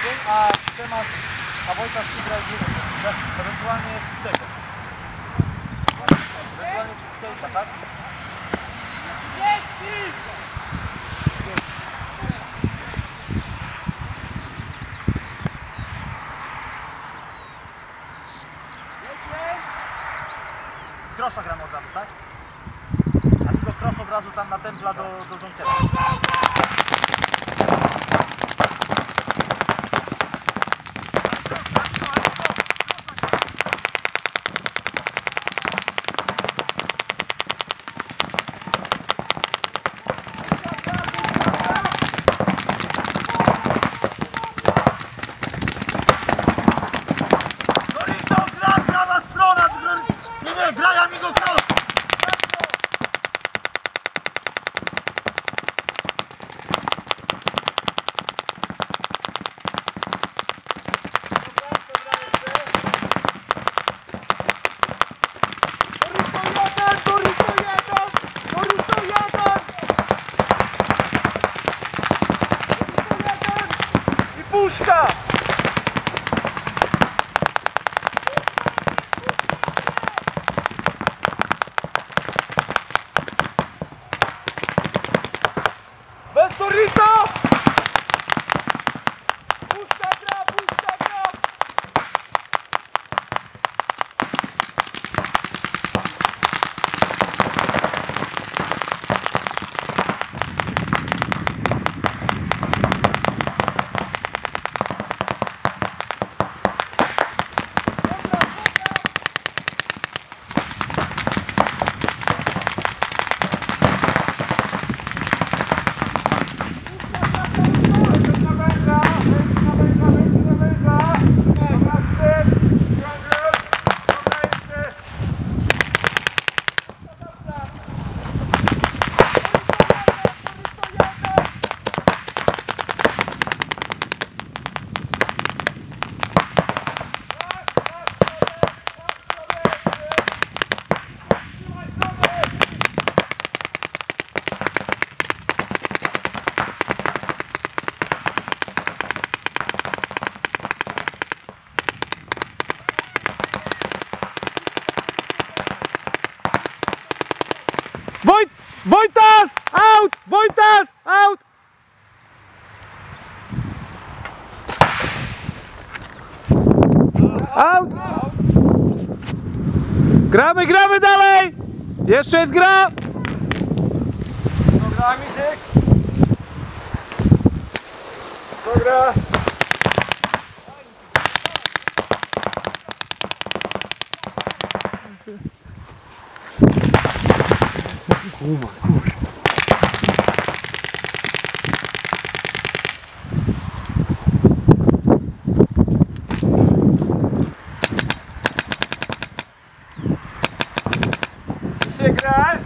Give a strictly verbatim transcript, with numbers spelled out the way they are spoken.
tydzień, a Przemas, a Wojtas wygrał dziewięć, ewentualnie z tego. Ewentualnie z tego, tak? Krosa gramy od razu, tak? A tylko cross od razu tam na templa do, do Zonciera. Puszka! Bez Torito! Puszka gra, puszka gra! Wojt! Wojtas! Out! Wojtas! Out! Out! Gramy, gramy dalej! Jeszcze jest gra! Dobra, Misiek! Dobra! Kurwa, kurwa. Ty się grasz?